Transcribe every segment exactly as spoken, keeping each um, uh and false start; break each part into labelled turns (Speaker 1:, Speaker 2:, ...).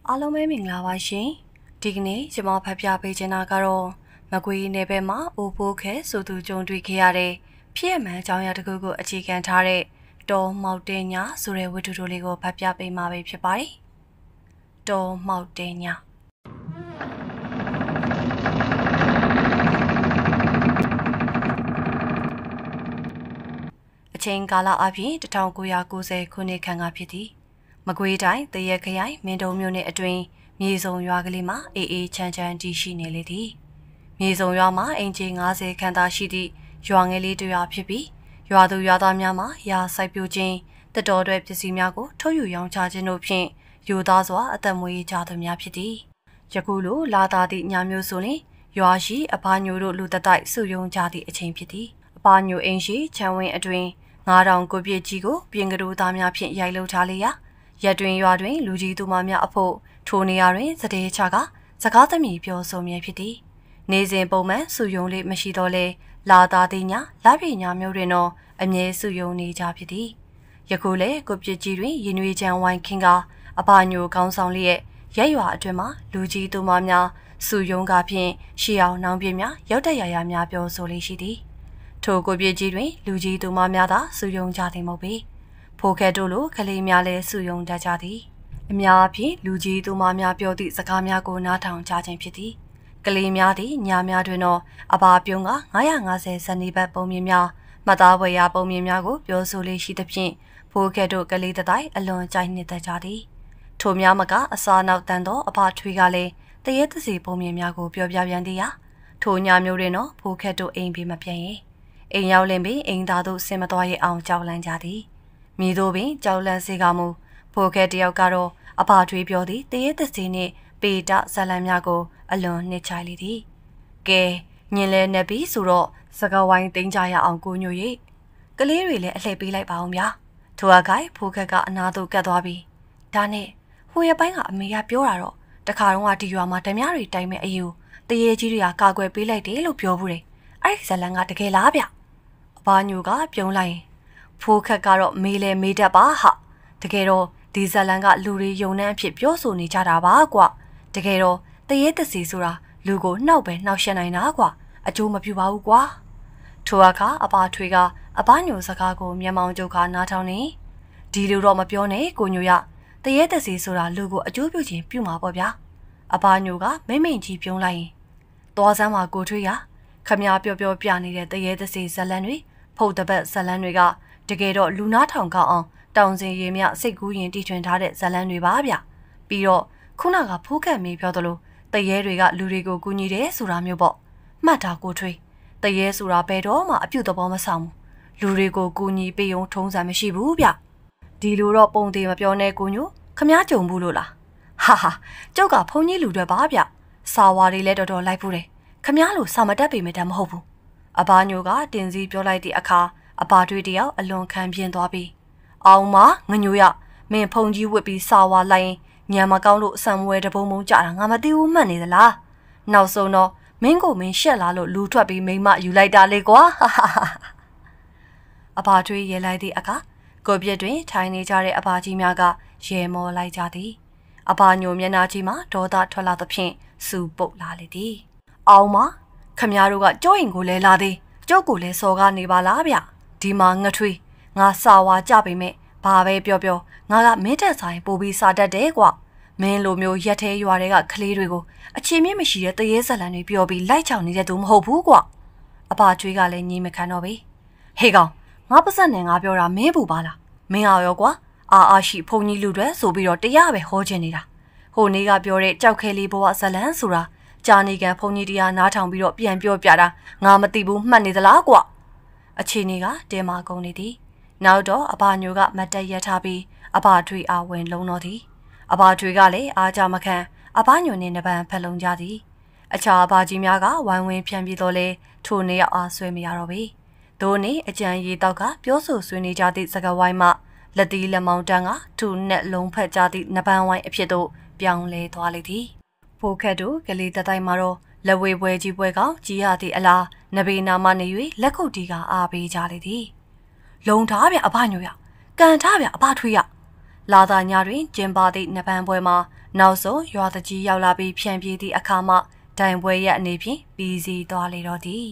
Speaker 1: အားလုံးပဲမင်္ဂလာပါရှင်ဒီကနေ့ကျွန်မဖတ်ပြပေးချင်တာကတော့မကွေးနယ်ပယ်မှာအိုဖိုးခဲဆိုသူကြုံတွေ့ခဲ့ရတဲ့ဖြစ်မှန်အကြောင်းအရာတစ်ခုကိုအခြေခံထားတဲ့တော်မောက်တဲညာဆိုတဲ့ဝတ္ထုတိုလေးကိုဖတ်ပြပေးမှာပဲဖြစ်ပါတယ်တော်မောက်တဲညာအချိန်ကာလအပြင်တစ်ထောင်ကိုးရာကိုးဆယ်ခုနှစ်ခန့်ကဖြစ်သည်မကွေးတိုင်းတရက်ခရိုင်မင်းတုံမြို့နယ်အတွင်းမြေစုံရွာကလေးမှာအေးအေးချမ်းချမ်းတည်ရှိနေလေသည်မြေစုံရွာမှာအင်ဂျီငါးဆယ်ခန့်သာရှိသည့်ရွာငယ်လေးတစ်ရွာဖြစ်ပြီးရွာသူရွာသားများမှာရာစိုက်ပျိုးခြင်းတတော်တွေပစ္စည်းများကိုထုတ်ယူရောင်းချခြင်းတို့ဖြင့်ယူသားစွာအသက်မွေးကြသူများဖြစ်သည်ယခုလိုလာသာသည့်ညမျိုးဆိုရင်ရွာရှိအဖာညိုတို့လူတတိုက်စုယုံကြသည့်အချိန်ဖြစ်သည်အဖာညိုအင်းရှိချမ်းဝင်းအတွင်းငါးတောင်ကိုပြည့်ကြီးကိုပြင်ကလေးသားများဖြင့်ရိုက်လှုပ်ထားလေရာရက်တွင်ရွာတွင်လူကြီးသူမများအဖို့ထိုနေရာတွင်စတဲ့ချကစကားသမီးပြောဆိုမြဲဖြစ်သည်နေစဉ်ပုံမှန်စုယုံလေးမရှိတော့လဲလာသာသည်ညလာပြညာမျိုးတွင်တော့အမြဲစုယုံနေကြဖြစ်သည်ယခုလေကိုပြစ်ကြီးတွင်ရင်နွေချမ်းဝိုင်းခင်းကအဘညိုကောင်းဆောင်လျက်ရက်ရွာအတွင်မှာလူကြီးသူမများစုယုံကဖြင့်ရှေးအောင်နှောင်းပြများရောက်တရရများပြောဆိုလေးရှိသည်ထိုကိုပြစ်ကြီးတွင်လူကြီးသူမများသာစုယုံကြသည်မဟုတ်ပေဖိုခဲတို့လိုကလေးများလည်းစုယုံတတ်ကြသည်အများအပြားလူကြီးသူမများပြောသည့်စကားများကိုနားထောင်ကြခြင်းဖြစ်သည်ကလေးများသည်ညများတွင်တော့အဘာပြုံးကငါးရာငါးဆယ်ဇနီးဘတ်ပုံမြင်များမှတ်သားဝယ်ရာပုံမြင်များကိုပြောဆိုလေးရှိသဖြင့်ဖိုခဲတို့ကလေးတိုင်အလွန်ကြိုက်နှစ်သက်ကြသည်ထိုများမကအစာနောက်တန်သောအဘထွေးကလည်းတရေတစီပုံမြင်များကိုပြောပြပြန်သည်ရာထိုညမျိုးတွင်တော့ဖိုခဲတို့အိမ်ပြေမပြန်ရင်အိမ်ရောက်လင်ပြီးအိမ်သားတို့ဆင်မသွားရအောင်ကြောက်လန့်ကြသည်မိတို့ပင်ကြောက်လန့်စေကမူဖိုခဲတယောက်ကတော့အဖထွေးပြောသည်တရေတစီနှင့်ပေတဇလံများကိုအလွန်နှစ်ချိုင်လေသည်ကဲညင်လဲနေပြီဆိုတော့စကားဝိုင်းတင်းကြရအောင်ကိုညိုရိကလေးတွေလည်းအလှည့်ပေးလိုက်ပါအောင်ဗျာထိုအကိုင်ဖိုခဲကအနာသို့ကတ်သွားပြီးဒါနဲ့ဟိုရပိုင်းကအမေကပြောတာတော့တခါတော့ကဒီရွာမှာဓမြတွေတိုင်မဲ့အယူတရေကြီးတွေကကာကွယ်ပေးလိုက်တယ်လို့ပြောဘူးတယ်အဲ့ဒီဇလံကတကယ်လားဗျအဘညိုကပြုံးလိုက်ဖိုးခက်ကတော့မေးလဲမေးတတ်ပါဟာတကယ်တော့ဒီဇလန်ကလူတွေယုံနှံအဖြစ်ပြောဆိုနေကြတာပါကွာတကယ်တော့တရေတစီဆိုတာလူကိုနှောက်ပဲနှောက်ရှက်နိုင်တာကွာအကျိုးမပြုပါဘူးကွာထိုအခါအဘထွေးကအဘညိုစကားကိုမျက်မှောင်ကျုပ်ကနားထောင်နေဒီလိုတော့မပြောနဲ့ကိုညိုရတရေတစီဆိုတာလူကိုအကျိုးပြုခြင်းပြုမှာပေါ့ဗျာအဘညိုကမိမ့်မိန်ကြီးပြုံးလိုက်ရင်သွားစမ်းမှာကိုထွေးရခမပြောပြောပြနေတဲ့တရေတစီဇလန်တွေဖုတ်တပတ်ဇလန်တွေကတကယ်တော့လူနာထောင်ကောက်အောင်တောင်စင်ရေမြစိတ်ကူးရင်တီထွင်ထားတဲ့ဇလန်းတွေပါဗျပြီးတော့ခုနကဖိုးခက်မေးပြောသလိုတရေတွေကလူတွေကိုကူညီတယ်ဆိုတာမျိုးပေါ့မှတ်တာကိုထွေးတရေဆိုတာဘယ်တော့မှအပြုတ်သဘောမဆောင်ဘူးလူတွေကိုကူညီပေးုံထုံးစံမရှိဘူးဗျဒီလိုတော့ပုံသေးမပြောနဲ့ကိုညိုခမားကြုံဘူးလို့လားဟာဟာကျုပ်ကဖုန်ကြီးလူတွေပါဗျစာဝါတွေလည်းတော်တော်လိုက်ဘူးတယ်ခမားလို့စာမတက်ပေမဲ့တမ်းမဟုတ်ဘူးအဘညိုကတင်စီပြောလိုက်တဲ့အခါအဘတွေတယောက်အလွန်ခံပြင်းသွားပြီးအောင်မငညိုရမင်းဖုန်ကြီးဝစ်ပြီးစာဝါလိုက်ညံမကောင်းလို့အဆံမွဲတပုံပုံကြတာငါမသိဘူးမှတ်နေသလားနောက်ဆုံးတော့မင်းကိုမင်းရှက်လာလို့လူထွက်ပြီးမိမယူလိုက်တာလေကွာအဘထွေးရဲလိုက်သည့်အခါကိုပြက်တွင်ထိုင်နေကြတဲ့အဘကြီးများကရဲမောလိုက်ကြသည်အဘညိုမျက်နှာကြီးမှာဒေါသထွက်လာသဖြင့်စူပုတ်လာလေသည်အောင်မခမတို့ကကြောရင်ကိုလဲလာသည်ကျုပ်ကိုလဲစော်ကားနေပါလားဗျဒီမှာငထွေးငါစာဝါကြပေမဲ့ဘာပဲပြောပြောငါကမင်းတက်ဆိုင်ပို့ပြီးစာတတ်တယ်ကွာမင်းလိုမျိုးရက်သေးရွာတွေကကလေးတွေကိုအချင်းမြင့်မရှိတဲ့တရေဇလန်တွေပြောပြီးလိုက်ချောင်နေတဲ့သူမဟုတ်ဘူးကွာအဘကျွေးကလည်းညီမခံတော့ပြီဟေးကောင်ငါပစက်နဲ့ငါပြောတာမင်းပူပါလားမင်းအောင်ရောကွာအာအာရှိဖုန်ကြီးလူတွေဆိုပြီးတော့တရားပဲဟောချင်နေတာဟိုနေ့ကပြောတဲ့ကြောက်ခဲလေးဘဝဇလန်ဆိုတာကြာနေကန်ဖုန်ကြီးတရားနားထောင်ပြီးတော့ပြန်ပြောပြတာငါမသိဘူးမှတ်နေသလားကွာအခြေအနေကတဲမာကုန်နေသည်နောက်တော့အဘညိုကမတ်တက်ရထားပြီးအဘထွေအားဝင်လုံးတော်သည်အဘထွေကလည်းအားကြမခံအဘညိုနှင့်နှပန်းဖက်လုံးကြသည်အခြားအဘကြီးများကဝိုင်းဝန်းဖြန့်ပြီးတော့လေထိုနေရောက်အားဆွဲမရတော့ပေဒို့နေအကြံရီတောက်ကပြောဆိုဆွေးနေကြသည့်စကားဝိုင်းမှလက်သီးလက်မောင်းတန်းကထူနဲ့လုံးဖက်ကြသည့်နှပန်းဝိုင်းအဖြစ်သို့ပြောင်းလဲသွားလေသည်ဖိုးခက်တို့ကလေးတတိုင်းမှာတော့လက်ဝဲပွဲကြီးပွဲကောင်ကြီးရသည့်အလားနဘေနာမနေ၍လက်ခုပ်တီးကအားပေးကြလေသည်လုံထားဗျအဘညိုရကန်ထားဗျအဘထွေးရလာသာညာတွင်ကျင်းပသည့်နှပန်းပွဲမှာနောက်ဆုံးရွာတကြီးရောက်လာပြီးဖြန့်ပြေးသည့်အခါမှတိုင်ပွဲရအနေဖြင့်ပြီးစီသွားလေတော့သည်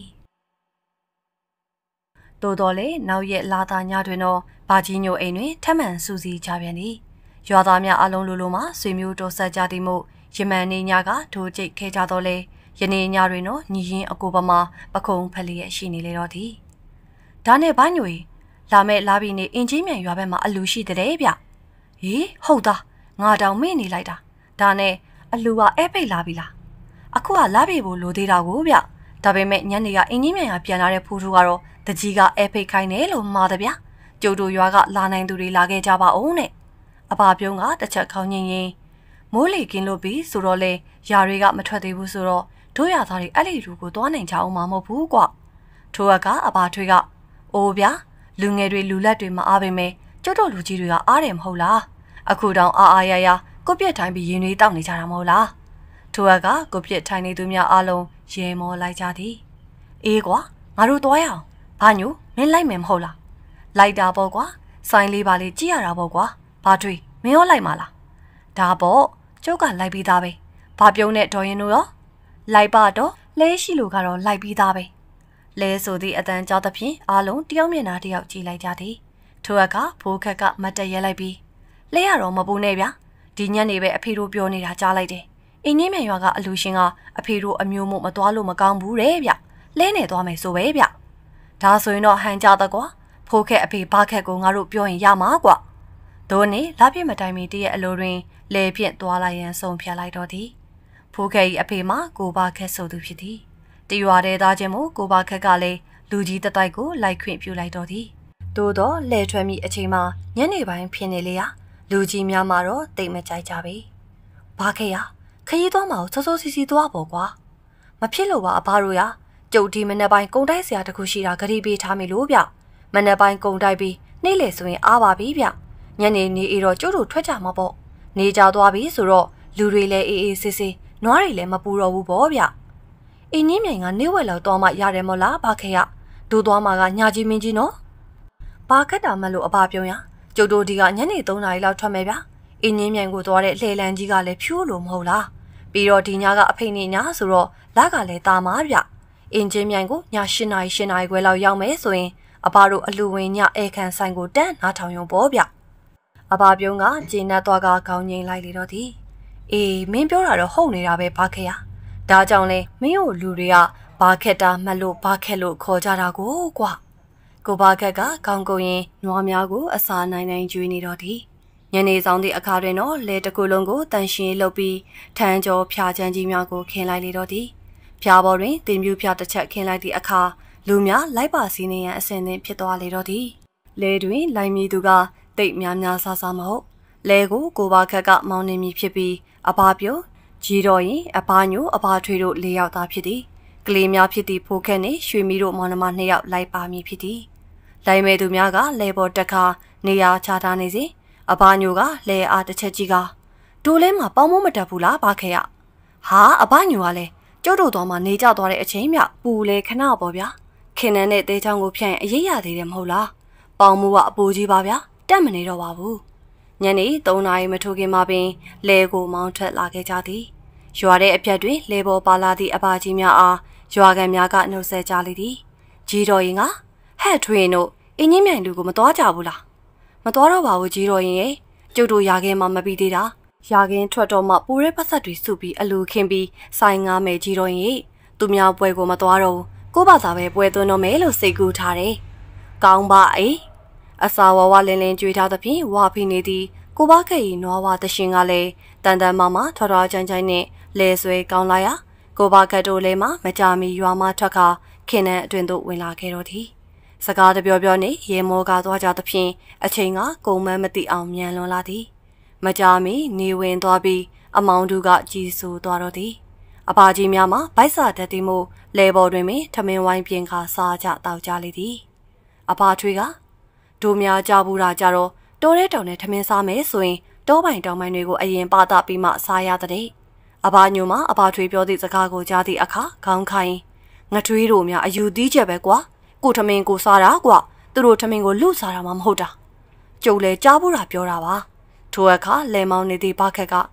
Speaker 1: တိုးတော်လေနောက်ရက်လာသာညတွင်တော့ဘာကြီးညိုအိမ်တွင်ထပ်မံစူးစီးကြပြန်သည်ရွာသားများအလုံးလိုလိုမှဆွေမျိုးတော်ဆက်ကြသည်မို့ယမန်နေညကထိုးကျိတ်ခဲကြတော့လေယနေ့ညတွင်တော့ညီရင်အကိုပမာပခုံဖက်လျက်ရှိနေလေတော့သည်ဒါနဲ့ဘာညိုလာမဲ့လာပြီးနေအင်ကြီးမြန်ရွာဘက်မှာအလူရှိတဲ့ဗျဟေးဟုတ်သားငါတောင်မေ့နေလိုက်တာဒါနဲ့အလူကအဲပိတ်လာပြီလားအခုကလာပြီဖို့လိုသေးတာကိုဗျဒါပေမဲ့ညနေကအင်ကြီးမြန်ရပြန်လာတဲ့ဖူးထူကတော့တကြီးကအဲပိတ်ခိုင်းတယ်လို့မှားတယ်ဗျကျုပ်တို့ရွာကလာနိုင်သူတွေလာခဲ့ကြပါဦးနဲ့အဘပြုံးကတစ်ချက်ခေါင်းညင်ရင်မိုးလေကင်းလို့ပြီးဆိုတော့လေယာတွေကမထွက်သေးဘူးဆိုတော့တို့ရသားတွေအဲ့ဒီလူကိုသွားနိုင်ကြအောင်မမဟုတ်ဘူးကွထိုးကအဘထွေးကအိုးဗျာလူငယ်တွေလူလက်တွေမအားပေမဲ့ကျုပ်တို့လူကြီးတွေကအားတယ်မဟုတ်လားအခုတောင်အာအာရရကိုပြက်ထိုင်ပြီးရင်တွေတောက်နေကြတာမဟုတ်လားထိုးကကိုပြက်ထိုင်နေသူများအားလုံးရေမောလိုက်ကြသည်အေးကွာငါတို့သွားရအောင်ဘာညိုမင်းလိုက်မယ်မဟုတ်လားလိုက်တာပေါ့ကွာဆိုင်လေးပါလေးကြည့်ရတာပေါ့ကွာဘာထွေးမင်းရောလိုက်မလားဒါပေါ့ကျုပ်ကလိုက်ပြီးသားပဲဘာပြုံးနဲ့ဒေါ်ရင်တို့ရောလိုက်ပါတော့လဲရှိလို့ကတော့လိုက်ပြီးသားပဲလဲဆိုသည့်အတန်ကြောသဖြင့်အားလုံးတယောက်မျက်နှာတယောက်ကြည့်လိုက်ကြသည်ထိုအခါဖိုးခက်ကမတ်တရဲလိုက်ပြီးလဲရတော့မပူနဲ့ဗျာဒီညနေပဲအဖေတို့ပြောနေတာကြားလိုက်တယ်အင်းကြီးမြန်ရွာကအလူရှင်ကအဖေတို့အမျိုးမို့မသွားလို့မကောင်းဘူးတဲ့ဗျလဲနေသွားမယ်ဆိုပဲဗျဒါဆိုရင်တော့ဟန်ကြတော့ကွာဖိုးခက်အဖေဘာခက်ကိုငါတို့ပြောရင်ရမှာကွာဒို့နေလာပြစ်မတိုင်မီတည့်ရဲ့အလိုတွင်လဲဖြင့်သွားလိုက်ရန်ဆုံးဖြတ်လိုက်တော့သည်ဖိုးခက်၏အဖေမှာကိုဘာခက်ဆိုသူဖြစ်သည်တရွာတဲ့သားချင်းမို့ကိုဘာခက်ကလည်းလူကြီးတတိုက်ကိုလိုက်ခွင့်ပြုလိုက်တော့သည်သို့တော့လဲထွက်မိအချိန်မှာညနေပိုင်းဖြစ်နေလေရာလူကြီးများမှာတော့တိတ်မကြိုက်ကြပြီဘာခက်ရခရီးသွားမှာစောစောစီစီသွားပေါ့ကွာမဖြစ်လို့ပါအဘတို့ရကျုပ်ဒီမနေ့ပိုင်းကုံတိုက်ဆရာတခုရှိတာဂရီပေးထားမိလို့ဗျမနေ့ပိုင်းကုံတိုက်ပြီးနေ့လေဆိုရင်အားပါပြီဗျညနေနေအေးတော့ကျုပ်တို့ထွက်ကြမှာပေါ့နေကြသွားပြီဆိုတော့လူတွေလည်းအေးအေးဆေးဆေးနွားတွေလည်းမပူတော့ဘူးပေါ့ဗျအင်းကြီးမြိုင်ကနေဝက်လောက်တော့မှရတယ်မလားဘာခဲရဒိုးသွားမှာကညာကြီးမင်းကြီးနော်ဘာခက်တာမလို့အဘပြုံးရကျုပ်တို့ဒီကညနေသုံးနာရီလောက်ထွက်မယ်ဗျအင်းကြီးမြိုင်ကိုသွားတဲ့လှေလန်းကြီးကလည်းဖြိုးလို့မဟုတ်လားပြီးတော့ဒီညကအဖိနေညဆိုတော့လက်ကလည်းတာမာဗျအင်းကြီးမြိုင်ကိုည၈နာရီ၈နာရီခွဲလောက်ရောက်မယ်ဆိုရင်အဘတို့အလူဝင်ညအဲခန်းဆိုင်ကိုတန်းနားထောင်ရုံပေါ့ဗျအဘပြုံးကဂျင်းနဲ့သွားကခေါင်းငိမ့်လိုက်လေတော့သည်အေးမင်းပြောတာတော့ဟုတ်နေတာပဲဘာခဲရဒါကြောင့်လဲမင်းတို့လူတွေကဘာခက်တာမှတ်လို့ဘာခက်လို့ခေါ်ကြတာကိုကွာကိုဘာခက်ကခေါင်းကုံရင်နွားများကိုအစာနိုင်နိုင်ကျွေးနေတော့သည်ညနေဆောင်သည့်အခါတွင်တော့လဲတစ်ခုလုံးကိုတန်ရှင်းလုပ်ပြီးထန်းကျော်ဖြာချမ်းကြီးများကိုခင်းလိုက်လေတော့သည်ဖြာပေါ်တွင်တင်ပြူဖြာတစ်ချက်ခင်းလိုက်သည့်အခါလူများလိုက်ပါစီနေရန်အစဉ်သင့်ဖြစ်သွားလေတော့သည်လဲတွင်လိုက်မည်သူကတိတ်များများဆာဆာမဟုတ်လဲကိုကိုဘာခက်ကမောင်းနေမည်ဖြစ်ပြီးအဘပြုံးကြီးတော်ရင်အဘညိုအဘထွေတို့၄ယောက်သားဖြစ်သည်ကလေးများဖြစ်သည့်ဖိုးခက်နှင့်ရွှေမီတို့မောင်နှမ၂ယောက်လိုက်ပါမည်ဖြစ်သည်လိုက်မဲ့သူများကလဲပေါ်တက်ခါနေရာချထားနေစဉ်အဘညိုကလဲအားတစ်ချက်ကြီးကဒိုးလဲမှာပေါင်းမိုးမတက်ဘူးလားဘာခဲရဟာအဘညိုကလည်းကျုပ်တို့တော်မှာနေကြသွားတဲ့အချိန်မြပူလဲခဏပေါ့ဗျာခင်နန်းနဲ့တဲချောင်းကိုဖြန့်အရေးရသေးတယ်မဟုတ်လားပေါင်းမိုးကအပူကြီးပါဗျာတက်မနေတော့ပါဘူးညနေ၃နာရီမထိုးခင်မှာပင်လဲကိုမောင်းထွက်လာခဲ့ကြသည်ရွာတဲ့အပြတ်တွင်လဲပေါ်ပါလာသည့်အဘကြီးများအားရွာကန်များကနှုတ်ဆက်ကြလေသည်ကြီးတော်ရင်ကဟဲ့ထွေးတို့အင်းကြီးမြိုင်လူကိုမတော်ကြဘူးလားမတော်တော့ပါဘူးကြီးတော်ရင်ရဲ့ကျုပ်တို့ရာခင်းမှာမပြီးသေးတာရာခင်းထွက်တော့မှပူရဲပတ်သက်တွေစုပြီးအလူခင်းပြီးဆိုင်ငားမယ်ကြီးတော်ရင်သူများပွဲကိုမတော်တော့ကိုဘာသာပဲပွဲသွင်းတော့မယ်လို့စိတ်ကူးထားတယ်ကောင်းပါအေးအစာဝဝလင်းလင်းကြွေးထားသဖြင့်ဝါဖိနေသည်ကိုဘခဲ၏နွားဝါတရှင်ကလည်းတန်တန်မမထွားထွားချမ်းချမ်းနဲ့လဲဆွဲကောင်းလာရာကိုဘခတ်တို့လည်းမှမကြမီရွာမှထွက်ခါခင်နှံအတွင်သို့ဝင်လာခဲ့တော့သည်စကားတပြောပြောနှင့်ရေမောကားသွားကြသဖြင့်အချိန်ကကုန်မန်းမသိအောင်မြန်လွန်လာသည်မကြမီနေဝင်သွားပြီးအမောင်တို့ကကြီးဆူသွားတော့သည်အဘကြီးများမှဗိုက်စာတတ်သည်မို့လဲပေါ်တွင်ပင်ထမင်းဝိုင်းပြင်ခါစားကြတောက်ကြလေသည်အဘထွေးကတို့များကြဘူးတာကြတော့တိုးတဲ့တောင်နဲ့ထမင်းစားမယ်ဆိုရင်တောပိုင်တောင်ပိုင်းတွေကိုအရင်ပါတာပြီးမှစားရတဲ့အဘညိုမှာအဘထွေးပြောသည့်စကားကိုကြားသည့်အခါခေါင်းခိုင်းငထွေးတို့များအယူသီးချက်ပဲကွာကိုထမင်းကိုစားတာကွာသူတို့ထမင်းကိုလူစားတာမှမဟုတ်တာကျုပ်လည်းကြားဘူးတာပြောတာပါထိုအခါလဲမောင်းနေသည့်ဘခက်က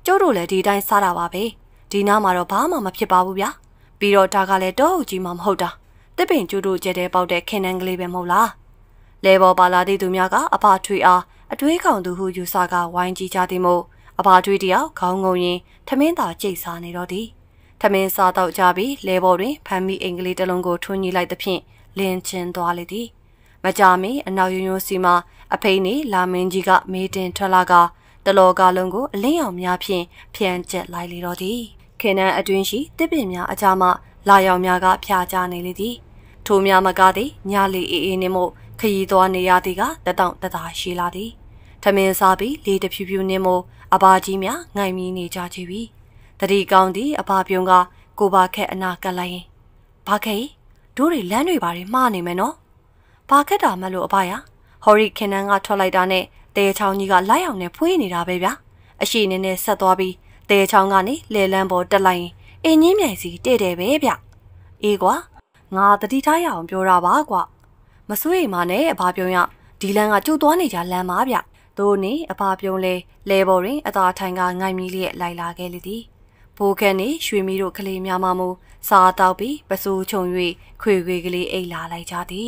Speaker 1: ကျုပ်တို့လည်းဒီတိုင်းစားတာပါပဲဒီနားမှာတော့ဘာမှမဖြစ်ပါဘူးဗျာပြီးတော့ဒါကလည်းတော့ကြီးမှမဟုတ်တာတစ်ပင်ကျူတို့ကျဲတဲ့ပေါက်တဲ့ခင်နှန်းကလေးပဲမဟုတ်လားလဲပေါ်ပါလာသည့်သူများကအဖထွေအားအတွေးခေါင်သူဟုယူဆကဝိုင်းကြည့်ကြသည်မို့အဖထွေတယောက်ခေါင်းငုံရင်ထမင်းသာကြိတ်စားနေတော့သည်ထမင်းစားတော့ကြပြီးလဲပေါ်တွင်ဖမ်းမိအင်္ဂလိပ်တစ်လုံးကိုထွန်းညှိလိုက်သဖြင့်လင်းချင်းသွားလေသည်မကြမီအနောက်ယွန်းယွန်းစီမှာအဖိနေလာမင်းကြီးကမေးတင်ထွက်လာကတလောကလုံးကိုအလင်းရောင်များဖြင့်ဖြန့်ကျက်လိုက်လေတော့သည်ခင်နှန်းအတွင်းရှိတစ်ပင်များအကြားမှလာရောင်များကဖျားကြနေလေသည်ထိုများမကားသည်ညလီအေးအေးနှင့်မို့ခရီးသွားနေရသည်ကတတောင့်တသာရှိလာသည်ထမင်းစားပြီးလေတဖြူဖြူနှင့်မို့အဘာကြီးများငိုင်မီနေကြချပြီတတိကောင်းသည်အဘာပြုံးကကိုပါခက်အနာကပ်လိုက်ရင်ဘာခဲတို့တွေလမ်းတွေပါတွေမှားနေမယ်နော်ဘာခက်တာမလို့အဘရဟော်ရီခင်နှန်းကထွက်လိုက်တာနဲ့တဲချောင်းကြီးကလိုက်အောင်နဲ့ဖွေးနေတာပဲဗျာအရှိနေနဲ့ဆက်သွားပြီးတဲချောင်းကနေလေလန်းပေါ်တက်လိုက်ရင်အင်းကြီးမြိုင်စီတဲ့တယ်ပဲဗျအေးကွာငါတတိထားရအောင်ပြောတာပါကွာမဆွေးမနဲ့အဘပြုံးရဒီလန်းကကျုပ်သွားနေကြလမ်းပါဗျသို့နေအဘပြုံးလဲလဲပေါ်တွင်အသာထိုင်ကငိုင်မီလျက်လိုက်လာခဲ့လေသည်ဘိုးခက်နေရွှေမီတို့ကလေးများမှမူစားတောက်ပြီးပစိုးချုံ၍ခွေခွေကလေးအိတ်လာလိုက်ကြသည်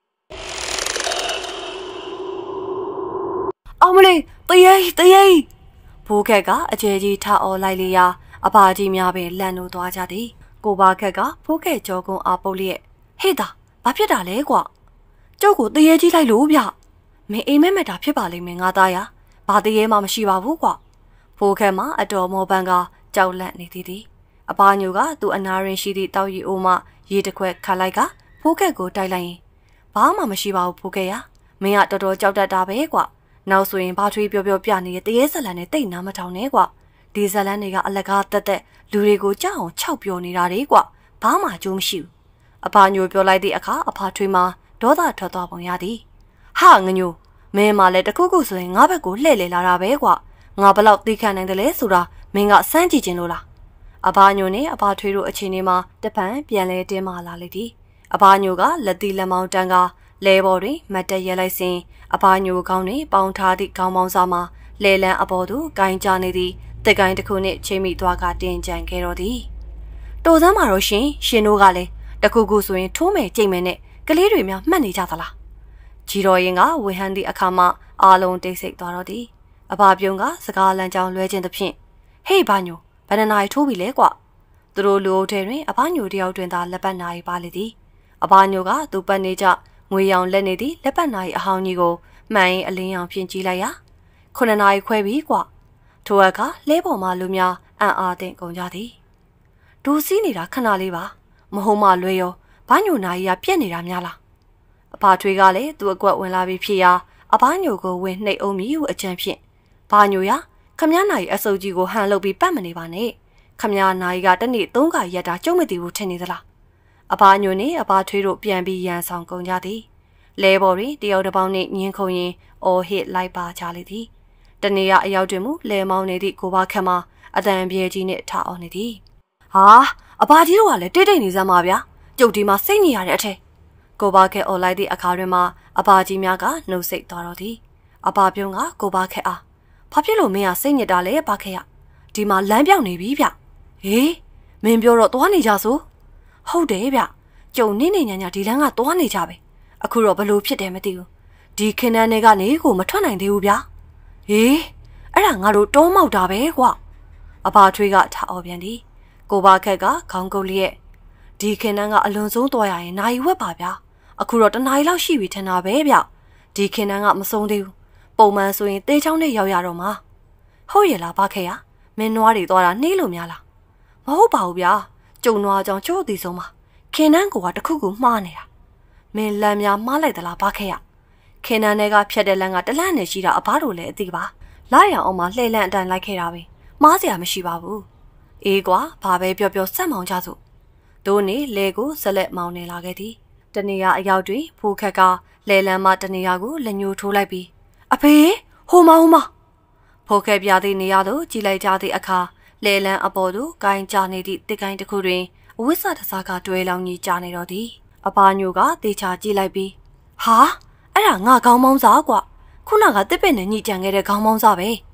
Speaker 1: အောင်မလေးတရေတရေဘိုးခက်ကအကျဲကြီးထအော်လိုက်လေရာအဘကြီးများပင်လန့်လို့သွားကြသည်ကိုပါခက်ကဘိုးခက်ကြောကုန်းအားပုတ်လျက်ဟေ့တာဘာဖြစ်တာလဲကွာကျုပ်ကိုတရေကြီးလိုက်လို့ဗျမင်းအိမ်မက်မက်တာဖြစ်ပါလိမ့်မယ်ငါသားရဘာတရေမှမရှိပါဘူးကွာဘိုးခက်မှာအတော်မောပန်းကကြောက်လန့်နေသည်သည်အပါညိုကသူ့အနာရင်ရှိသည့်တောက်ရီအိုးမှရေတစ်ခွက်ခတ်လိုက်ကဖိုးခက်ကိုတိုက်လိုက်ရင်ဘာမှမရှိပါဘူးဖိုးခက်ရမင်းကတော်တော်ကြောက်တတ်တာပဲကွာနောက်ဆိုရင်ဘာထွေးပြောပြောပြနေတဲ့တရေဇလန်နဲ့တိတ်နာမထောင်နဲ့ကွာဒီဇလန်တွေကအလကားတက်တက်လူတွေကိုကြောက်အောင်ခြောက်ပြောနေတာတွေကွာဘာမှအကျိုးမရှိဘူးအပါညိုပြောလိုက်သည့်အခါအဖထွေးမှာဒေါသထွက်သွားပုံရသည်ဟာငညိုမင်းမလည်းတခုခုဆိုရင်ငါဘက်ကိုလှည့်လေလာတာပဲကွာငါဘလောက်သိခံနိုင်တယ်လဲဆိုတာမင်းကစမ်းကြည့်ခြင်းလို့လားအဘညိုနဲ့အဘထွေးတို့အချိန်လေးမှာတပံပြန်လဲတင်းမာလာလေသည်အဘညိုကလက်တီလက်မောင်းတန်းကလဲပေါ်တွင်မတ်တက်ရဲလိုက်စဉ်အဘညိုကောင်းတွင်ပေါင်ထားသည့်ခေါင်းပေါင်းစားမှာလဲလန်းအပေါ်သို့ဂိုင်းကြနေသည်တက်ကိုင်းတစ်ခုနှင့်ချိန်မိသွားကတင်ကြံခဲ့တော်သည်တိုစမ်းမှာတော့ရှင်ရှင်တို့ကလည်းတခုခုဆိုရင်ထိုးမယ်ကြိတ်မယ်နဲ့ကလေးတွေများမှတ်နေကြသလားကြီးတော်ရင်ကဝေဟန်သည့်အခါမှအာလုံးတိတ်ဆိတ်သွားတော်သည်အဘပြုံးကစကားလမ်းကြောင်းလွဲခြင်းသဖြင့်ဟေးဘာညိုဘယ်နှနာရီထိုးပြီလဲကွသူတို့လူအုပ်ထဲတွင်အဘညိုတယောက်တွင်သာလက်ပတ်နာရီပါလေသည်အဘညိုကသူပတ်နေကြငွေရောင်လက်နေသည့်လက်ပတ်နာရီအဟောင်းကြီးကိုမှန်ရင်အလင်းရောင်ဖြင့်ကြည့်လိုက်ရာခုနှစ်နာရီခွဲပြီကွထိုအခါလဲပေါ်မှာလူများအံ့အားသင့်ကုန်ကြသည်ဒူစီးနေတာခဏလေးပါမဟုတ်မှလွဲရောဘာညိုနာရီကပြက်နေတာများလားအဘထွေးကလည်းသူ့အကွက်ဝင်လာပြီးဖြစ်ရာအဘညိုကိုဝင်နှိပ်အောင်မြည်ဟုအကြံဖြင့်ဘာညိုရခမည်းနိုင်အစုပ်ကြီးကိုဟန်လုပ်ပြီးပတ်မနေပါနဲ့ခမည်းနိုင်ကတနေ့သုံးခါရက်တာကျုံမသိဘူးထင်နေသလားအဘညိုနဲ့အဘထွေးတို့ပြန်ပြီးရန်ဆောင်ကုန်ကြသည်လဲပေါ်တွင်တယောက်တစ်ပေါင်းနှင့်ညင်းခုန်ရင်အော်ဟစ်လိုက်ပါကြလေသည်တနေ့ရအရောက်တွင်မူလဲမောင်းနေသည့်ကိုဘခက်မှာအတန်ပြေကြီးနှင့်ထားအောင်နေသည်ဟာအဘကြီးတို့ကလည်းတိတ်တိတ်နေစမ်းပါဗျာကျုပ်ဒီမှာစိတ်ညစ်ရတဲ့အထက်ကိုဘခက်အော်လိုက်သည့်အခါတွင်မှအဘကြီးများကနှုတ်ဆက်သွားတော်သည်အဘပြုံးကကိုဘခက်အားဘာဖြစ်လို့မင်းကစိတ်ညစ်တာလဲဘခက်ရဒီမှာလမ်းပြောင်းနေပြီဗျဟေးမင်းပြောတော့သွားနေကြဆိုဟုတ်တယ်ဗျကျုံနေနေညာညာဒီလမ်းကသွားနေကြပဲအခုတော့ဘလို့ဖြစ်တယ်မသိဘူးဒီခင်နှန်းတွေကနေကိုမထွက်နိုင်သေးဘူးဗျာဟေးအဲ့ဒါငါတို့တောမောက်တာပဲကွအဘထွေးကထအော်ပြန်သည်ကိုဘခက်ကခေါင်းကုပ်လျက်ဒီခင်နှန်းကအလွန်ဆုံးသွားရရင်နိုင်ဝက်ပါဗျာအခုတော့တနားရီလောက်ရှိပြီထင်တာပဲဗျဒီခင်နှန်းကမဆုံးသေးဘူးပုံမှန်ဆိုရင်တေးချောင်းနဲ့ရောက်ရတော့မှာဟုတ်ရဲ့လားဘခက်ရမင်းနွားတွေသွားတာနှေးလို့များလားမဟုတ်ပါဘူးဗျာကျုံနွားကြောင့်ချို့သေးဆုံးမှာခင်နှန်းကတခုခုမှားနေတာမင်းလမ်းများမှားလိုက်သလားဘခက်ရခင်နှန်းတွေကဖြတ်တဲ့လမ်းကတလန့်နဲ့ရှိတာအဘတို့လည်းအသိပါလိုက်ရအောင်မှလှည့်လန့်အတိုင်းလိုက်ခဲ့တာပဲမှားစရာမရှိပါဘူးအေးကွာဘာပဲပြောပြောစက်မောင်ကြစို့ဒိုးနေလေကိုဆက်လက်မောင်းနေလာခဲ့သည်တနေရာအရောက်တွင်ဖိုးခက်ကလဲလန်းမတနေရာကိုလက်ညှိုးထိုးလိုက်ပြီးအဖေဟိုမဟိုမဖိုးခက်ပြသည့်နေရာသို့ကြည်လိုက်ကြသည့်အခါလဲလန်းအပေါ်သို့ကိုင်းကြနေသည့်တစ်ကိုင်းတစ်ခုတွင်အဝိဆတစားကတွဲလောင်ကြီးကြာနေတော့သည်အပါညိုကတေချာကြည့်လိုက်ပြီးဟာအဲ့ဒါငါခေါင်းမောင်းစားကွခုနကတစ်ပင်နဲ့ညှိကြံခဲ့တဲ့ခေါင်းမောင်းစားပဲ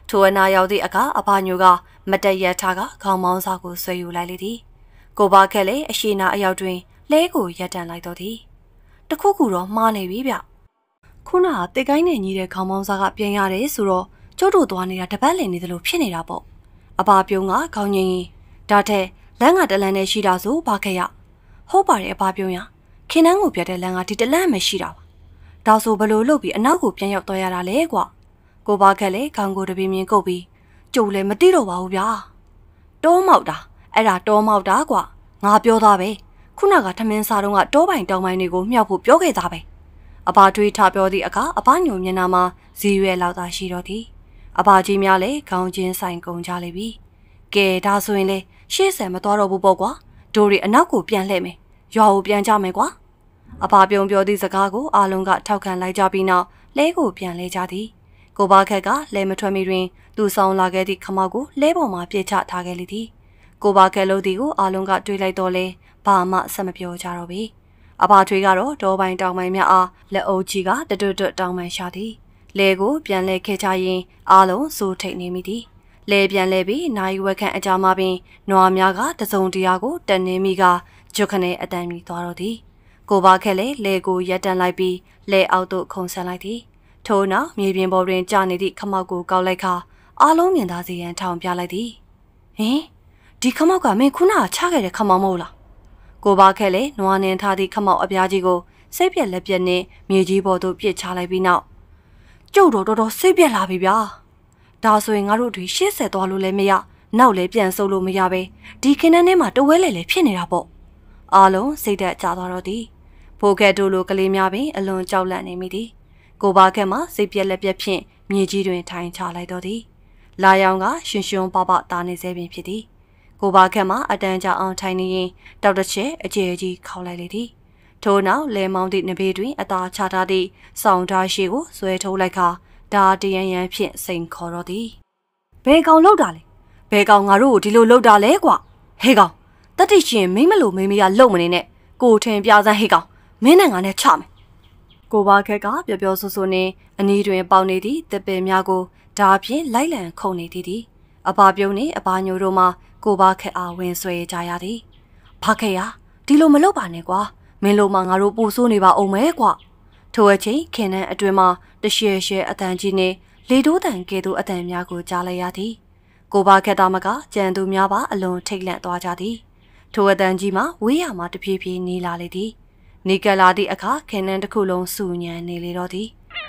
Speaker 1: ထိုအနာရောက်သည့်အခါအဘညိုကမတက်ရထားကခေါင်းမောင်းစားကိုဆွဲယူလိုက်လေသည်ကိုပါခက်လည်းအရှိနာအရောက်တွင်လဲကိုရက်တန်လိုက်တော့သည်တခုခုတော့မှားနေပြီဗျခုနကတစ်ကိုင်းနဲ့ညီးတဲ့ခေါင်းမောင်းစားကပြန်ရတယ်ဆိုတော့ကျုပ်တို့သွားနေတာတပတ်လည်နေသလိုဖြစ်နေတာပေါ့အဘပြုံးကခေါင်းငိမ့်ရင်ဒါထက်လမ်းကတလန်းနဲ့ရှိတာဆိုဘာခက်ရဟုတ်ပါတယ်အဘပြုံးရခင်နှန်းကိုပြတ်တဲ့လမ်းကဒီတလန်းမှရှိတာပါဒါဆိုဘလို့လုပ်ပြီးအနောက်ကိုပြန်ရောက်သွားရတာလေကွာကိုပါခက်လည်းခေါင်းကိုတပင်းမြင်ကုတ်ပြီးကျုပ်လည်းမသိတော့ပါဘူးဗျာတောမောက်တာအဲ့ဒါတောမောက်တာကွာငါပြောသားပဲခုနကထမင်းစားတော့ကတောပိုင်တောင်ပိုင်းတွေကိုမြှောက်ဖို့ပြောခဲ့သားပဲအဘတွေးထားပြောသည့်အခါအဘညုံမျက်နှာမှာဇီရွယ်လောက်သာရှိတော့သည်အဘကြီးများလည်းခေါင်းချင်းဆိုင်ကုန်ကြလိမ့်ပြီကဲဒါဆိုရင်လေရှေ့ဆန်မသွားတော့ဘူးပေါ့ကွာဒိုရီအနောက်ကိုပြန်လှည့်မယ်ရွာကိုပြန်ကြမယ်ကွာအဘပြုံပြောသည့်စကားကိုအားလုံးကထောက်ခံလိုက်ကြပြီးနောက်လဲကိုပြန်လဲကြသည်ကိုပါခက်ကလဲမထွက်မီတွင်သူဆောင်လာခဲ့သည့်ခမောက်ကိုလဲပေါ်မှာပြစ်ချထားခဲ့လေသည်ကိုပါခက်လို့ဒီကိုအားလုံးကတွေးလိုက်တော့လဲဘာမှဆက်မပြောကြတော့ပြီအဘထွေးကတော့တောပိုင်တောင်ပိုင်များအားလက်အုပ်ကြီးကတတွတ်တွတ်တောင်းပန်ရှာသည်လဲကိုပြန်လဲခဲ့ချရင်အားလုံးစိုးထိတ်နေမိသည်လဲပြန်လဲပြီးနိုင်ဝက်ခန့်အကြာမှပင်နွားများကတစုံတရာကိုတန်နေမိကဂျွတ်ခနဲ့အတန်မီသွားတော့သည်ကိုပါခက်လည်းလဲကိုရက်တန်လိုက်ပြီးလဲအောက်သို့ခုန်ဆန်းလိုက်သည်ထို့နောက်မြေပြင်ပေါ်တွင်ကျနေသည့်ခမောက်ကိုကောက်လိုက်ခါအားလုံးမြင်သာစေရန်ထောင်ပြလိုက်သည်ဟင်ဒီခမောက်ကမင်းခုနကချခဲ့တဲ့ခမောက်မဟုတ်လားကိုပါခက်လည်းနွားနှင်းထားသည့်ခမောက်အပြားကြီးကိုစိတ်ပြက်လက်ပြက်နဲ့မြေကြီးပေါ်သို့ပြစ်ချလိုက်ပြီးနောက်ကျုပ်တော်တော်တော်စိတ်ပြက်လာပြီဗျာဒါဆိုရင်ငါတို့တွေရှေ့ဆက်သွားလို့လည်းမရနောက်လည်းပြန်ဆုပ်လို့မရပဲဒီခင်းနှန်းထဲမှာတဝဲလေလေဖြစ်နေတာပေါ့အားလုံးစိတ်သက်ကြသွားတော့သည်ဖိုးကဲတို့လိုကလေးများပင်အလွန်ကြောက်လန့်နေမိသည်ကိုပါခက်မှစိတ်ပြက်လက်ပြက်ဖြင့်မြေကြီးတွင်ထိုင်ချလိုက်တော့သည်လာရောင်ကရှင်ရှင်ပပတာနေစေပင်ဖြစ်သည်ကိုပါခက်မှအတန်းကြအောင်ထိုင်နေရင်တောက်တစ်ချက်အကျယ်ကြီးခေါက်လိုက်လေသည်ထို့နောက်လဲမောင်းသည့်နဘေးတွင်အသာချထားသည့်ဆောင်းဓာရှိကိုဆွဲထိုးလိုက်ခါဒါတရန်ရန်ဖြင့်စိန်ခေါ်တော့သည်ဘယ်ကောင်လောက်တာလဲဘယ်ကောင်ငါတို့ကိုဒီလိုလောက်တာလဲကွာဟေးကောင်တတိရှင်မိမလို့မိမရလုံမနေနဲ့ကိုထင်ပြစမ်းဟေးကောင်မင်းနဲ့ငါနဲ့ချမယ်ကိုပါခက်ကပျော်ပျော်ဆိုဆိုနေအနီးတွင်ပေါက်နေသည့်တစ်ပင်များကိုဒါဖြင့်လိုက်လံခုန်နေသည်သည်အဘပြုံးနှင့်အဘညိုတို့မှကိုပါခက်အားဝင်ဆွဲကြရသည်ဖခဲ့ရဒီလိုမလုပ်ပါနဲ့ကွာမင်းတို့မှငါတို့ပူဆိုးနေပါအောင်မဲကွာထိုအချိန်ခင်နှန်းအတွင်မှတရှဲရှဲအတန်ကြီးနှင့်လေတိုးတန်ကဲ့သို့အတန်များကိုကြားလိုက်ရသည်ကိုပါခက်သားမကကြံသူများပါအလွန်ထိတ်လန့်သွားကြသည်ထိုအတန်ကြီးမှဝေးရမှတဖြည်းဖြည်းနေလာလေသည်နေကလာသည့်အခါခင်နှန်းတစ်ခုလုံးစူညံနေလေတော့သည်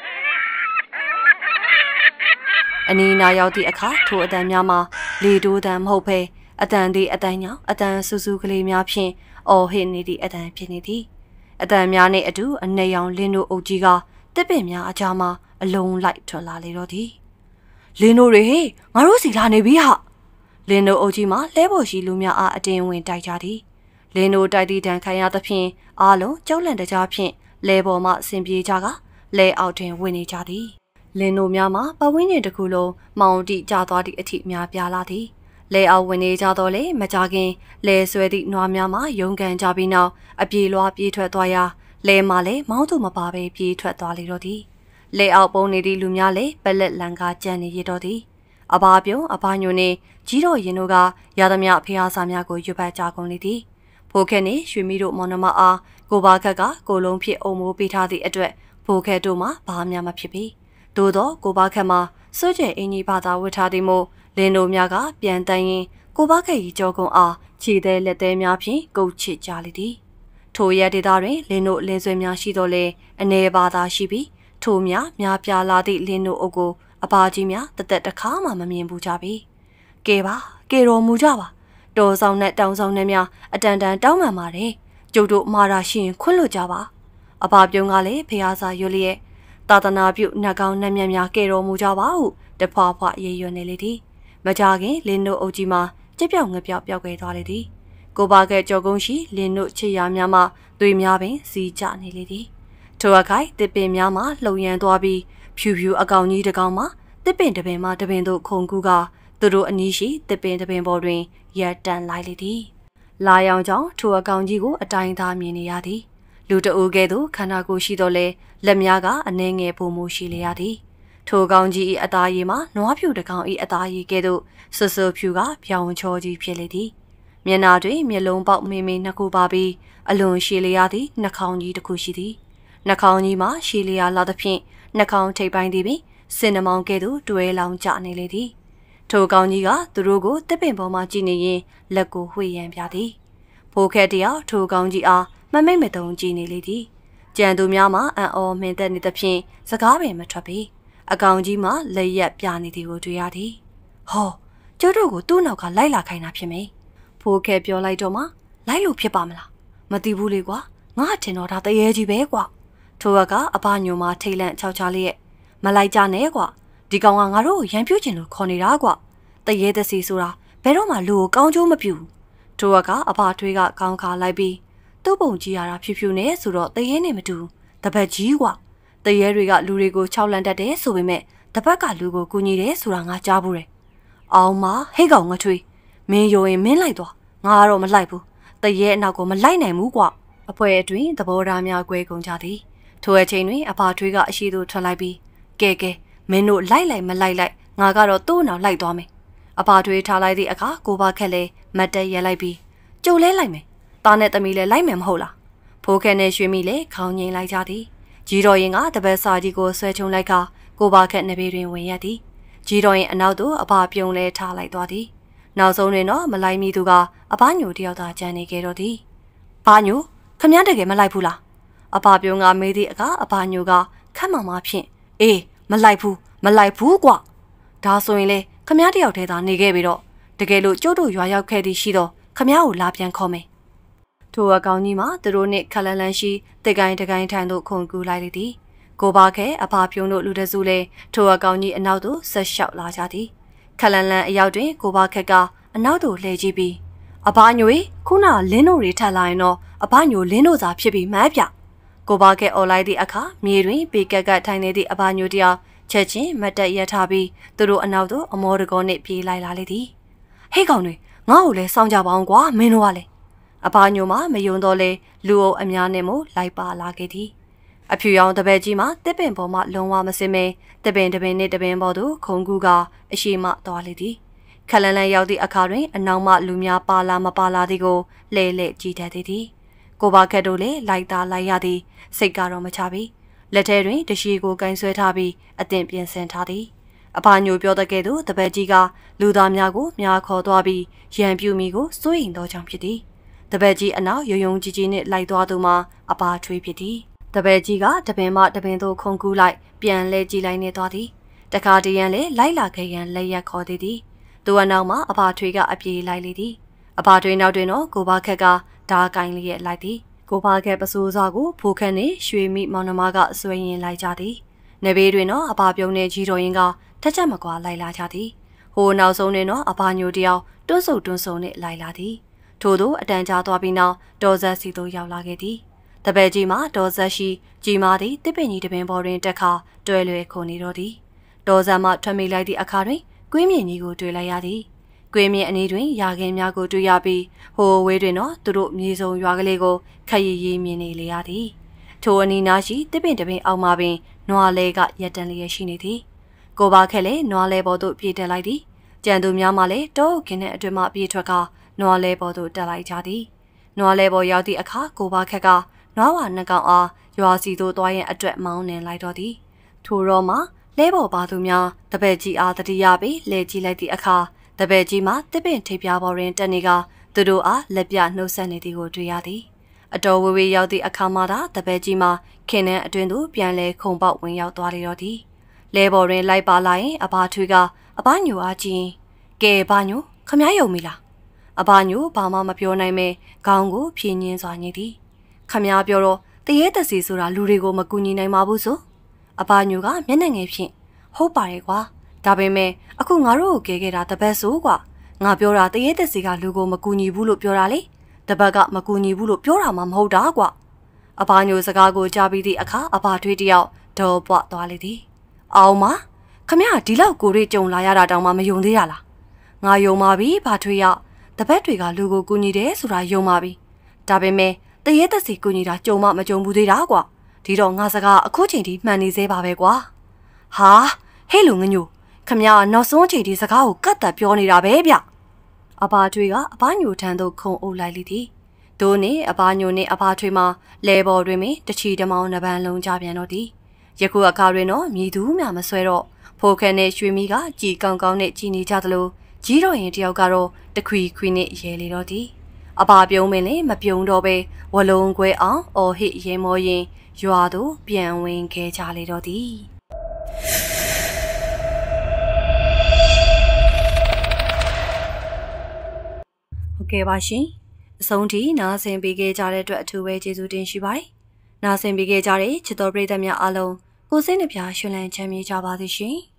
Speaker 1: အနီးနာရောက်သည့်အခါထိုအတန်များမှာလေတိုးတန်မဟုတ်ဘဲအတန်သည်အတန်ညောင်အတန်ဆူဆူကလေးများဖြင့်အော်ဟစ်နေသည့်အတန်ဖြစ်နေသည်အတန်များနှင့်အတူအနေရောင်လင်းတို့အုပ်ကြီးကတစ်ပင်များအကြားမှာအလုံးလိုက်ထွက်လာလေတော့သည်လင်းတို့တွေဟေးငါတို့စီလာနေပြီဟာလင်းတို့အုပ်ကြီးမှာလဲပေါ်ရှိလူများအားအတင်းဝင်တိုက်ကြသည်လင်းတို့တိုက်သည့်တန်ခံရသဖြင့်အားလုံးကြောက်လန့်တကြားဖြင့်လဲပေါ်မှဆင်ပြေကြကလဲအောက်တွင်ဝင်နေကြသည်လင်းတို့များမှာပဝင်းကျင်တစ်ခုလုံးမောင်တိကျသွားသည့်အထိများပြားလာသည်လဲအောက်ဝင်နေကြတော့လေမကြခင်လဲဆွဲသည့်နွားများမှာရုံကန်ကြပြီးနောက်အပြေလွှားပြေးထွက်သွားရာလဲမှလည်းမောင်းသူမပါပဲပြေးထွက်သွားလေတော့သည်လဲအောက်ပုံနေသည့်လူများလည်းပလက်လန်ကကြံနေရတော့သည်အဘာပြုံးအဘာညိုနေကြီးတော်ရင်တို့ကရသမျှဖျားစာများကိုရွတ်ပတ်ကြကုန်လေသည်ဖိုးခဲနှင့်ရွှေမီတို့မောင်နှမအားကိုပါခက်ကကိုလုံးဖြစ်အုံမိုးပေးထားသည့်အတွက်ဖိုးခဲတို့မှဘာမှမဖြစ်ပြီသို့တော့ကိုပါခက်မှာစွကျဲအင်ကြီးဘာသာဝတ်ထားသည်မို့လင်းတို့များကပြန်တန်းရင်ကိုပါခက်ကြီးကြောကုံအားခြေသေးလက်သေးများဖြင့်ကုတ်ချစ်ကြလေသည်ထိုရက်ဒေသတွင်လင်းတို့လင်းဆွဲများရှိတော့လေအနေဘာသာရှိပြီးထိုများများပြားလာသည့်လင်းတို့အုပ်ကိုအပါကြီးများတသက်တစ်ခါမှမမြင်ဘူးကြပြီကဲပါကဲတော်မူကြပါတော်ဆောင်နဲ့တောင်ဆောင်နဲ့များအတန်တန်တောင်းပန်ပါတယ်ကျုပ်တို့မာရာရှိရင်ခွင့်လွှတ်ကြပါအပါပြုံးကလည်းဖျားစာရွလျက်သာသနာပြုနှက်ကောင်းနှက်မြက်များကဲတော်မူကြပါဟုတဖွာဖွာရေရွနေလေသည်မကြခင်လင်းတို့အုပ်ကြီးမှာကြက်ပြောက်ငပြောက်ပြောက်ခဲ့သွားလေသည်ကိုပါကဲကြော်ကုန်းရှိလင်းတို့ချစ်ရများမှသွေးများပင်စီးကြနေလေသည်ထိုအခိုက်တစ်ပင်များမှလှုံရမ်းသွားပြီးဖြူဖြူအကောင်ကြီးတစ်ကောင်မှတစ်ပင်တစ်ပင်မှတစ်ပင်တို့ခုန်ကူးကသူတို့အနီးရှိတစ်ပင်တစ်ပင်ပေါ်တွင်ရက်တန်လိုက်လေသည်လာရောင်ကြောင့်ထိုအကောင်ကြီးကိုအတိုင်းသားမြင်နေရသည်လူတအူးကဲ့သို့ခန္ဓာကိုယ်ရှိတော့လဲလက်များကအနှဲငယ်ပုံမှုရှိလေရသည်ထိုကောင်ကြီး၏အသားရည်မှာနွားဖြူတစ်ကောင်၏အသားရည်ကဲ့သို့ဆဆဖြူကပြောင်ချောကြီးဖြစ်လေသည်မျက်နာတွင်မျက်လုံးပေါက်မေးမေးနှစ်ခုပါပြီးအလွန်ရှည်လျားသည့်နှာခေါင်းကြီးတစ်ခုရှိသည်နှာခေါင်းကြီးမှာရှည်လျားလာသဖြင့်နှာခေါင်းထိပ်ပိုင်းသည်ပင်စင်နှမောင်ကဲ့သို့တွဲလောင်ကျနေလေသည်ထိုကောင်ကြီးကသူတို့ကိုတစ်ပင်ပေါ်မှကြည့်နေရင်လက်ကိုဝှေ့ရန်ပြသည်ဖိုးခဲတယောက်ထိုကောင်ကြီးအားမမိတ်မတုံကြည့်နေလေသည်ကြံသူများမှအံ့ဩမင်သက်နေသဖြင့်စကားပင်မထွက်ပေအကောင်ကြီးမှလက်ရက်ပြနေသည်ကိုတွေ့ရသည်ဟောကျိုးတို့ကိုသူ့နောက်ကလိုက်လာခိုင်းတာဖြစ်မေဖိုးခဲပြောလိုက်တော့မှလိုက်လို့ဖြစ်ပါမလားမသိဘူးလေကွာငါထင်တော့ဒါတရေကြီးပဲကွာထိုကကအဘညိုမှထိတ်လန့်ချောက်ချလျက်မလိုက်ကြနဲ့ကွာဒီကောင်ကငါတို့ကိုရန်ပြုတ်ကျင်လို့ခေါ်နေတာကွာတရေသစီဆိုတာဘယ်တော့မှလူကိုကောင်းကျိုးမပြုဘူးထိုကကအဘထွေးကကောင်းခါလိုက်ပြီးသူ့ပုံကြည့်ရတာဖြူဖြူနဲ့ဆိုတော့တရေနဲ့မတူတပတ်ကြီးကွာတရေတွေကလူတွေကိုခြောက်လန့်တတ်တယ်ဆိုပေမဲ့တပတ်ကလူကိုကူညီတယ်ဆိုတာငါကြားဘူးတယ်အောင်မဟိတ်ကောင်ငထွေးမင်းယိုရင်မင်းလိုက်သွားငါကတော့မလိုက်ဘူးတရေအနောက်ကိုမလိုက်နိုင်ဘူးကွာအဖွဲအတွင်းသဘောထားများကွဲကုန်ကြသည်ထိုအချိန်တွင်အဘထွေးကအရှိသို့ထွက်လိုက်ပြီးကဲကဲမင်းတို့လိုက်လိုက်မလိုက်လိုက်ငါကတော့သူ့နောက်လိုက်သွားမယ်အဘထွေးထားလိုက်သည့်အခါကိုပါခက်လဲမတ်တက်ရက်လိုက်ပြီးကြုံလဲလိုက်မယ်တားနဲ့တမီလဲလိုက်မယ်မဟုတ်လားဖိုးခဲနဲ့ရွှေမီလဲခေါင်းငိမ့်လိုက်ကြသည်ကြီးတော်ရင်ကတပတ်စာကြီးကိုဆွဲချုံလိုက်ကကိုပါခက်နှစ်ပေတွင်ဝင်ရက်သည်ကြီးတော်ရင်အနောက်သို့အဘပြုံလဲထားလိုက်သွားသည်နောက်ဆုံးတွင်တော့မလိုက်မိသူကအဘညိုတယောက်သာကြံနေခဲ့တော့သည်ဘာညိုခမည်းတကယ်မလိုက်ဘူးလားအဘပြုံကမေးသည့်အခါအဘညိုကခက်မှမှဖြင့်အေးမလိုက်ဘူးမလိုက်ဘူးကွာဒါဆိုရင်လေခမည်းတယောက်တည်းသာနေခဲ့ပြီတော့တကယ်လို့ကျို့တို့ရွာရောက်ခဲ့သည်ရှိတော့ခမည်းကိုလာပြန်ခေါ်မယ်ထိုအကောင်ကြီးမှသူတို့နှင့်ခလန်လန်ရှိတစ်ကိုင်းတစ်ကိုင်းထိုင်သို့ခုန်ကူးလိုက်လေသည်ကိုပါခဲအဖပြုံးတို့လူတစုလဲထိုအကောင်ကြီးအနောက်သို့ဆက်လျှောက်လာကြသည်ခလန်လန်အရောက်တွင်ကိုပါခက်ကအနောက်သို့လှည့်ကြည့်ပြီးအဖညိုခုနလင်းတို့တွေထပ်လာရင်တော့အဖညိုလင်းတို့သာဖြစ်ပြီးမှန်းပြကိုပါခဲអော်လိုက်သည့်အခါမြေတွင်ပေကက်ကက်ထိုင်နေသည့်အဖညိုတယောက်ချက်ချင်းမတ်တက်ရထားပြီးသူတို့အနောက်သို့အမောတကောနှင့်ပြေးလိုက်လာလေသည်ဟေးကောင်တွေငါ့ကိုလည်းစောင့်ကြပါအောင်ကွာမင်းတို့ကလည်းအဖညိုမှမယုံတော့လေလူအုပ်အများနဲ့မို့လိုက်ပါလာခဲ့သည်အဖြူရောင်တပည့်ကြီးမှတစ်ပင်ပေါ်မှလုံးဝမစင်မဲတစ်ပင်တစ်ပင်နှင့်တစ်ပင်ပေါ်သို့ခုံကူကအရှိမသွားလေသည်ခလန်လန်ရောက်သည့်အခါတွင်အနောက်မှလူများပါလာမပါလာသည်ကိုလဲလဲကြည့်တတ်သည်ကိုပါခက်တို့လည်းလိုက်သားလိုက်ရသည်စိတ်ကတော့မချပြီလက်ထဲတွင်တရှိကိုကင်ဆွဲထားပြီးအသင့်ပြင်ဆင်ထားသည်အဖညိုပြောတဲ့ကဲ့သို့တပည့်ကြီးကလူသားများကိုမြားခေါ်သွားပြီးရန်ပြူမိကိုစိုးရိမ်သောကြောင့်ဖြစ်သည်တပည့်ကြီးအနောက်ရုံရုံကြီးကြီးနှင့်လိုက်သွားသူမှာအပါထွေးဖြစ်သည်တပည့်ကြီးကတပင်မတပင်သို့ခုန်ကူးလိုက်ပြန်လဲကြည့်လိုက်နေသွားသည်တခါတရံလဲလိုက်လာခဲ့ရန်လက်ရက်ခေါ်သည်သည်သူအနောက်မှာအပါထွေးကအပြေးလိုက်လေသည်အပါထွေးနောက်တွင်တော့ကိုပါခက်ကဓာကိုင်းလျက်လိုက်သည်ကိုပါခက်ပစိုးစားကိုဖိုးခက်နှင့်ရွှေမိမောင်နှမကဆွဲရင်လိုက်ကြသည်နေဘေးတွင်တော့အပါပြုံးနှင့်ကြီးတော်ရင်ကထက်ချက်မကွာလိုက်လာကြသည်ဟိုနောက်ဆုံးတွင်တော့အပါညိုတယောက်တွန်းဆုပ်တွန်းဆုံနှင့်လိုက်လာသည်ထို့သောအတန်ကြာသွားပြီးနောက်ဒေါ်ဇက်စီသို့ရောက်လာခဲ့သည်တပည့်ကြီးမှဒေါ်ဇက်ရှိကြီးမားသည့်တစ်ပင်ကြီးတစ်ပင်ပေါ်တွင်တက်ခါတွဲလွယ်ခုန်နေတော့သည်ဒေါ်ဇက်မှထွက်မိလိုက်သည့်အခါတွင်ကွင်းမြင့်ကြီးကိုတွေ့လိုက်ရသည်ကွင်းမြင့်အနီးတွင်ရာခင်းများကိုတွေ့ရပြီးဟိုဝေးတွင်တော့သူတို့မြေစုံရွာကလေးကိုခက်ရည်ရည်မြင်နေလေရသည်ထိုအနီးနားရှိတစ်ပင်တစ်ပင်အောက်မှပင်နွားလဲကရက်တန်လျက်ရှိနေသည်ကိုပါခက်လည်းနွားလဲပေါ်သို့ပြေးတက်လိုက်သည်ကြံသူများမှလည်းတောခင်းတဲ့အတွင်မှပြေးထွက်ကနွားလဲပေါ်သို့တက်လိုက်ကြသည်နွားလဲပေါ်ရောက်သည့်အခါကိုပါခက်ကနွားဝါနှကောင်အားရွာစီသို့သွားရင်အတွက်မောင်းနှင်လိုက်တော့သည်ထိုတော့မှလဲပေါ်ပါသူများတပည့်ကြီးအားတတိယပြီးလဲကြည့်လိုက်သည့်အခါတပည့်ကြီးမှတစ်ပင်ထိပ်ပြားပေါ်တွင်တက်နေကသူတို့အားလက်ပြနှုတ်ဆက်နေသည်ကိုတွေ့ရသည်အတော်ဝေဝေရောက်သည့်အခါမှသာတပည့်ကြီးမှခင်းနှန်းအတွင်သို့ပြန်လဲခုံပေါက်ဝင်ရောက်သွားလေတော့သည်လဲပေါ်တွင်လိုက်ပါလာရင်အဘထွေးကအဘညိုအားကြည့်ကဲဘညိုခမည်းယုံမီလားအဘညိုဘာမှမပြောနိုင်မဲခေါင်းကိုဖြင်းညင်းစွာညိသည်ခမည်းပြောတော့တရေတစီဆိုတာလူတွေကိုမကူညီနိုင်ပါဘူးဆိုအဘညိုကမျက်နှာငယ်ဖြင့်ဟုတ်ပါရဲ့ကွာဒါပေမဲ့အခုငါတို့ကိုကဲခဲ့တာတပတ်ဆိုကွာငါပြောတာတရေတစီကလူကိုမကူညီဘူးလို့ပြောတာလေတပတ်ကမကူညီဘူးလို့ပြောတာမှမဟုတ်တာကွာအဘညိုစကားကိုကြားပြီးသည့်အခါအဘထွေးတယောက်ဒေါ်ပွားသွားလေသည်အောင်မခမရဒီလောက်ကိုရိကြုံလာရတာတောင်မှမယုံသေးရလားငါယုံပါပြီဘာထွေးရတပတ်တွေကလူကိုကူညီတယ်ဆိုတာယုံပါပြီဒါပေမဲ့တရေတက်စီကူညီတာကြုံမမကြုံဘူးသေးတာကွာဒီတော့ငါစကားအခုချိန်ထိမှန်နေသေးပါပဲကွာဟာဟဲ့လူငညိုခမရနောက်ဆုံးချိန်ဒီစကားကိုကတ်တက်ပြောနေတာပဲဗျအဘာထွေကအဘာညိုထံသို့ခုံအုပ်လိုက်လိသည်ဒိုးနှင့်အဘာညိုနှင့်အဘာထွေမှာလဲပေါ်တွင်ပင်တချီတမောင်နှပန်းလုံးကြပြန်တော့သည်ယခုအခါတွင်တော့မြည်သူမှမဆွဲတော့ဖိုးခဲနှင့်ရွှေမီကကြည်ကောင်းကောင်းနှင့်ကြည်နေကြသလိုကြီးတော်ရင်တယောက်ကတော့တခွီခွီနှင့်ရဲလေတော့သည်အဘာပြုံးမင်းလည်းမပြုံးတော့ပဲဝလုံးခွဲအောင်အော်ဟစ်ရဲမောရင်ရွာသို့ပြန်ဝင်ခဲ့ကြလေတော့သည်ဟုတ်ကဲ့ပါရှင်အဆုံးထိနားဆင်ပေးခဲ့ကြတဲ့အတွက်အထူးပဲကျေးဇူးတင်ရှိပါတယ်နားဆင်ပေးခဲ့ကြတဲ့ချစ်တော်ပရိသတ်များအားလုံးကိုယ်စိတ်နှပြရှင်လန်းချမ်းမြေ့ကြပါစေရှင်